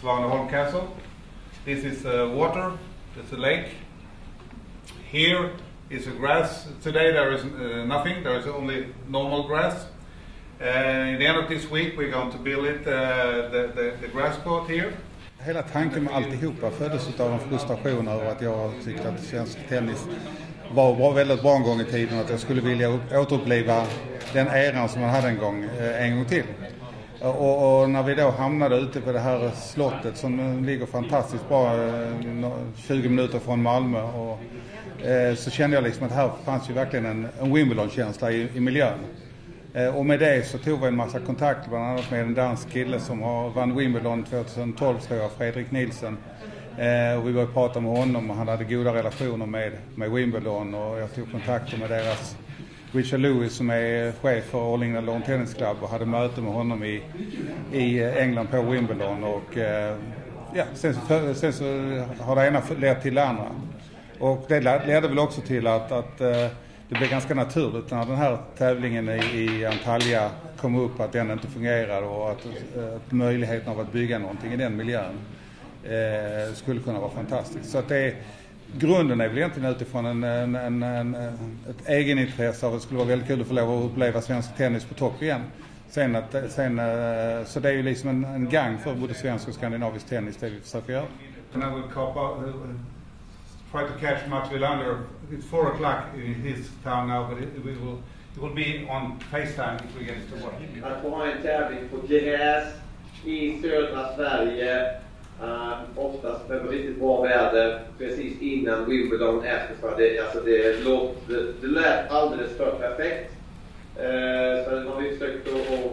Svaneholm Castle. This is water, it's a lake. Here is a grass. Today there is nothing, there is only normal grass. In the end of this week we're going to build it, the grass court here. Hela tanken med alltihopa föddes av en frustration över att jag tyckte att svensk tennis var väldigt bra en gång i tiden, att jag skulle vilja återuppleva den eran som man hade en gång till. Och när vi då hamnade ute på det här slottet som ligger fantastiskt bra 20 minuter från Malmö, och så kände jag liksom att här fanns ju verkligen en Wimbledon-känsla i miljön. Och med det så tog vi en massa kontakter, bland annat med en dansk kille som vann Wimbledon 2012, tror jag, Fredrik Nielsen. Och vi började prata med honom och han hade goda relationer med Wimbledon, och jag tog kontakter med deras Richard Lewis som är chef för All England Lawn Tennis Club och hade möte med honom i England på Wimbledon, och sen så har det ena lett till det andra. Och det ledde väl också till att det blev ganska naturligt när den här tävlingen i Antalya kom upp att den inte fungerar, och att möjligheten av att bygga någonting i den miljön skulle kunna vara fantastiskt. Så att grunden är väl egentligen utifrån ett egenintresse av att det skulle vara väldigt kul att få lov att uppleva svensk tennis på topp igen. Så det är ju liksom en gang för både svensk och skandinavisk tennis, det vi försöker göra. And I will try to catch Mats Wilander. It's 4 o'clock in his town now, but it will be on FaceTime if we get it to work. Att få ha en tävling på gräs i södra Sverige, oftast med riktigt bra väder, precis innan Wimbledon, efter det lät alldeles för perfekt. Så har vi försökt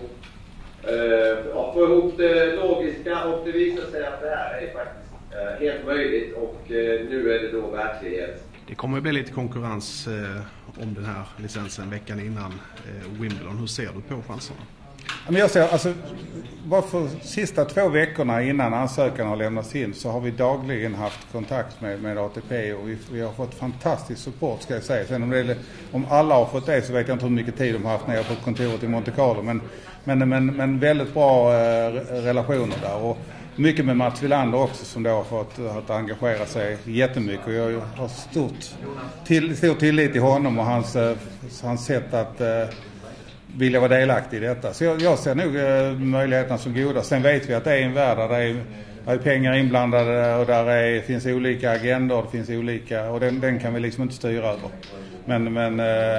att få ihop det logiska, och det visar sig att det här är faktiskt helt möjligt, och nu är det då verklighet. Det kommer att bli lite konkurrens om den här licensen veckan innan Wimbledon. Hur ser du på chanserna? Men jag ser, alltså, bara för sista 2 veckorna innan ansökan har lämnats in så har vi dagligen haft kontakt med ATP, och vi har fått fantastisk support, ska jag säga. Sen om alla har fått det så vet jag inte hur mycket tid de har haft nere på kontoret i Monte Carlo, men väldigt bra relationer där, och mycket med Mats Wilander också, som då har fått att engagera sig jättemycket, och jag har stor tillit till honom och hans sätt att vilja vara delaktig i detta. Så jag ser nog möjligheterna som goda. Sen vet vi att det är en värld där det är pengar inblandade, och där finns olika agendor, det finns olika, och den kan vi liksom inte styra över. Men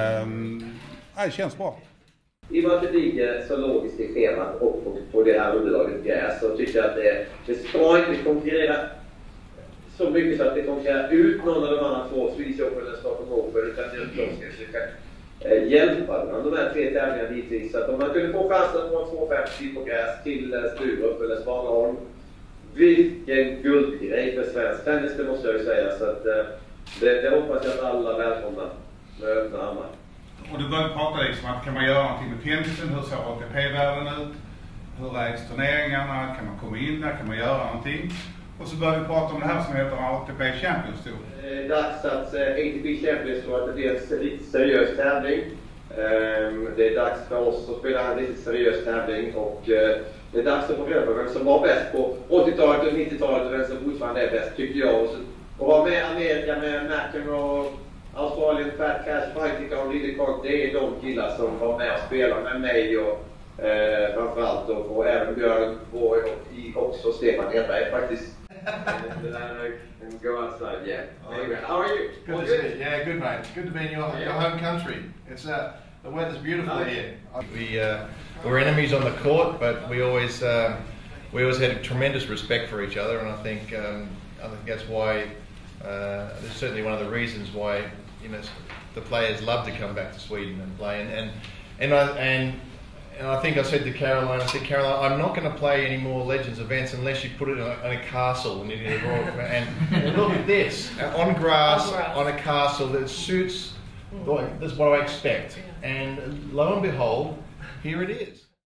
det känns bra. I och med att det ligger så logiskt i schemat och på det här underlaget gräs, så tycker jag att det ska inte konkurrera så mycket så att det konkurrerar ut någon av de andra 2, Swedish Open eller Stockholm Open, utan det ska försöka hjälpa de här 3 tävlingarna ditvis. Så att om man kunde få chansen att få 2,50 på gräs till Sturup eller Svaneholm, vilken guldgrej för svensk tennis, det måste jag ju säga. Så att det hoppas jag att alla välkomna med öppna armar. Och du började prata liksom att kan man göra någonting med tennisen, hur ser ATP-världen ut, hur ägs turneringarna, kan man komma in där, kan man göra någonting? Och så började vi prata om det här som heter ATP Champions Tour. Det är dags att ATP Champions Tour, att det blir en riktigt seriös tävling. Det är dags för oss att spela en riktigt seriös tävling, och det är dags att få reda på vem som var bäst på 80-talet och 90-talet och vem som fortfarande är bäst, tycker jag. Och vara med Amerika med McEnroe, Australien, Pat Cash, Fighting och Lidekog, det är de killar som var med och spelade med mig, och framförallt och även Björn Borg och också Stefan Edberg faktiskt. And go outside, yeah. Anyway, how are you? Good to see you. Yeah, good mate. Good to be in your home country. It's the weather's beautiful here. We're enemies on the court, but we always had a tremendous respect for each other, and I think that's why it's certainly one of the reasons why the players love to come back to Sweden and play. And I think I said to Caroline, I'm not going to play any more Legends events unless you put it in a castle. And look at this, on grass, on a castle that suits, that's what I expect. And lo and behold, here it is.